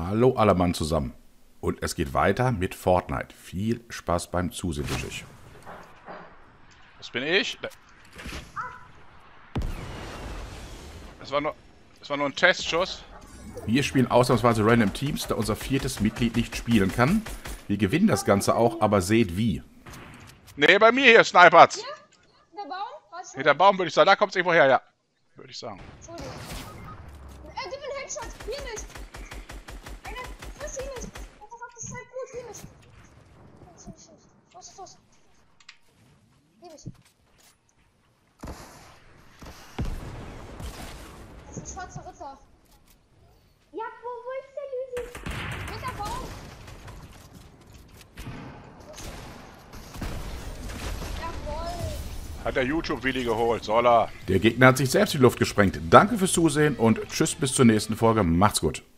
Hallo alle Mann zusammen. Und es geht weiter mit Fortnite. Viel Spaß beim Zusehen wünsche ich. Das bin ich. Das war nur ein Testschuss. Wir spielen ausnahmsweise Random Teams, da unser viertes Mitglied nicht spielen kann. Wir gewinnen das Ganze auch, aber seht wie. Nee, bei mir hier, Sniperts. Ja? Der Baum? Was? Hinter Baum würde ich sagen, da kommt es irgendwo her, ja. Würde ich sagen. Entschuldigung. Gib einen Headshot. Hier nicht. Was hier nicht? Oh, das ist halt gut. Hier nicht. Los. Hier nicht. Das ist ein schwarzer Ritter. Ja, wo ist der Lucy? Hinter Baum. Jawohl. Hat der YouTube-Willi geholt, soll er. Der Gegner hat sich selbst in die Luft gesprengt. Danke fürs Zusehen und tschüss bis zur nächsten Folge. Macht's gut.